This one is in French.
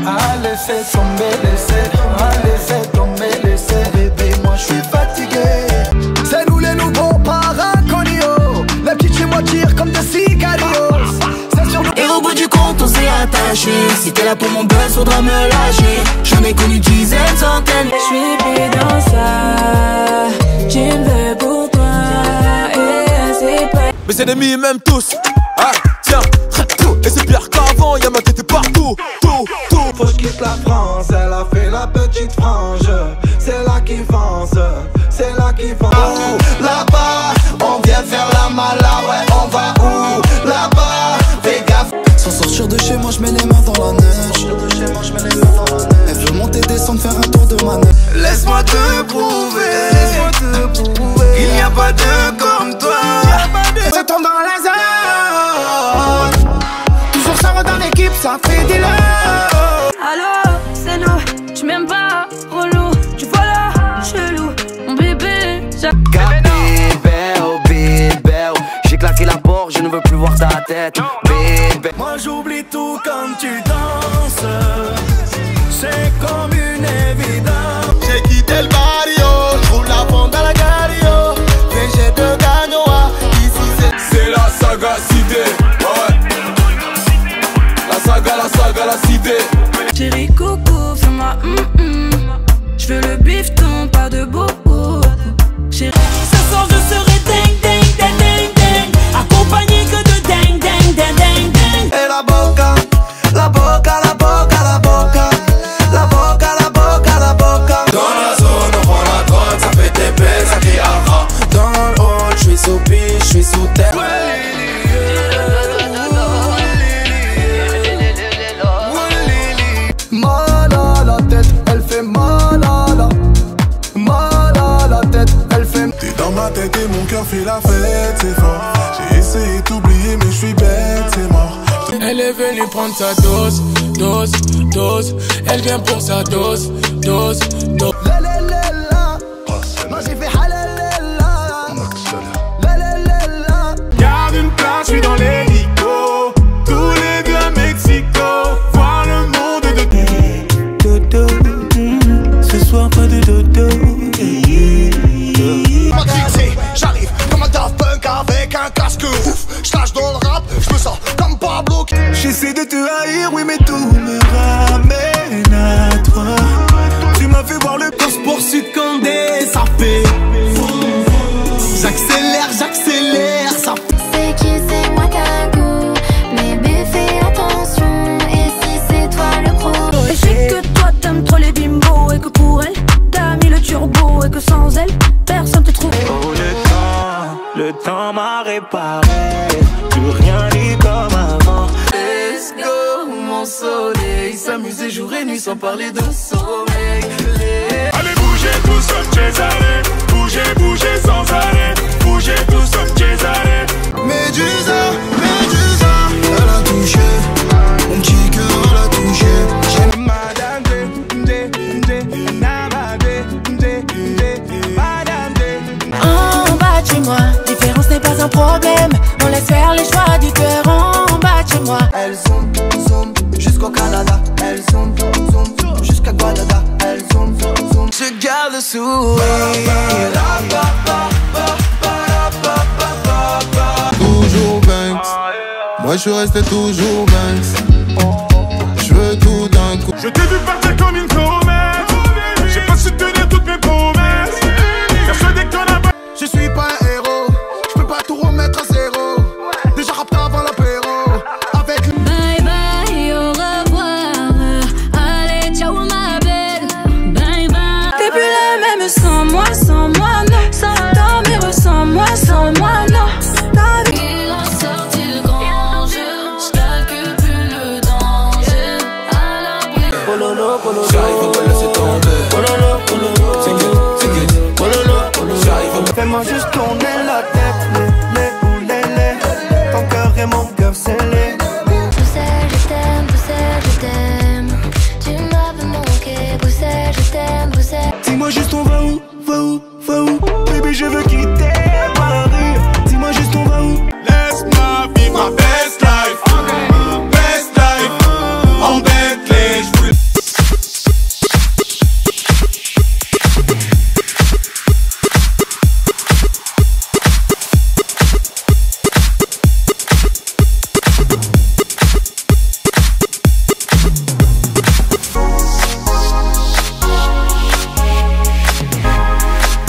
Allez fais tomber l'essai, allez fais tomber l'essai. Bébé moi je suis fatigué. C'est nous les nouveaux paracolios. Les petits chez moi tirent comme des sicarios. C'est sur nous. Et au bout du compte on s'est attaché. Si t'es là pour mon buzz faudra me lâcher. J'en ai connu dizaines, centaines. Je suis plus dans ça. Tu me veux pour toi. Et c'est pas. Mes ennemis m'aiment tous. Ah tiens, tout. Et c'est pire qu'avant, y'a ma tête partout. Tout. Faut que je quitte la France, elle a fait la petite frange. C'est là qui fonce, c'est là qui fonce. Là-bas, on vient faire la mala, ouais, on va où? Là-bas, fais gaffe. Sans sortir de chez moi, je mets les mains dans la neige. Elle veut monter, descendre, faire un tour de manège. Laisse-moi te prouver, qu'il n'y a pas de comme toi. Ça tombe dans la zone. Toujours ça dans l'équipe, ça fait des love. Allô, c'est nous, tu m'aimes pas, relou, tu vois là, chelou, mon bébé, Bébé, j'ai claqué la porte, je ne veux plus voir ta tête. Bébé, moi j'oublie tout quand tu danses. C'est comme une évidence. J'ai quitté le barrio, je roule la bande à la gario. VG de Ganoa, ici c'est la saga cité. Ouais. La saga, la cité. Chérie coco, fais-moi Je veux le bifton, pas de bobo. Chérie, ce soir je serai ding ding ding ding ding, accompagné que de ding ding ding ding ding. Et la boca, la boca, la boca, la boca, la boca, la boca, la boca. Dans la zone, on prend la drogue, ça fait des baisses, ça crie aha. Dans le hall, je suis sous piche, je suis sous terre. Mal à la tête, elle fait mal à la tête, elle fait. T'es dans ma tête et mon cœur fait la fête, c'est fort. J'ai essayé d'oublier mais je suis bête, c'est mort. Elle est venue prendre sa dose. Elle vient pour sa dose. Moi j'ai fait halalala. Garde une place, je suis dans l'hélico. Tous les deux à Mexico. Voir le monde de Dodo, ce soir pas de dodo. J'arrive comme un Daft Punk avec un casque ouf. J'lâche dans le rap, j'me sens comme Pablo. J'essaie de te haïr, oui mais tout me ramène à toi. Tu m'as fait voir le course poursuite Condé, ça fait. J'accélère, ça C'est qui c'est moi qu'un coup. Bébé fais attention. Et si c'est toi le pro. Et je sais que toi t'aimes trop les bimbos. Et que pour elle, t'as mis le turbo. Et que sans elle, personne te trouve. Oh le temps m'a réparé. Plus rien n'est comme avant. Let's go mon soleil. S'amuser jour et nuit sans parler de sommeil. Allez bougez tous sauf Cesare. Bougez sans arrêt. Bougez tous sauf Cesare. Médusa, elle a touché. Mon petit cœur elle a touché. J'aime madame En bas de chez moi, différence n'est pas un problème. On laisse faire les choix du cœur en bas de chez moi. Elle zoom jusqu'au Canada. Elle zoom jusqu'à Guadada. Elle zoom je garde le sourire. Toujours Banks. Moi je suis resté toujours Banks. Je veux tout d'un coup. Je t'ai vu partir comme une comète. J'ai pas su tenir toutes mes promesses. Persuadé que t'en as pas. Je suis pas un héros. Je peux pas tout remettre à zéro. Déjà rappelé avant l'apéro. Avec Bye bye, au revoir. Allez, ciao ma belle. Bye bye. T'es plus la même sans moi non. Sans dormir sans moi non. Il a sorti le grand jeu. J'calcule plus le danger. À l'abri. J'arrive, faut pas laisser tomber. Fais-moi juste tourner la tête.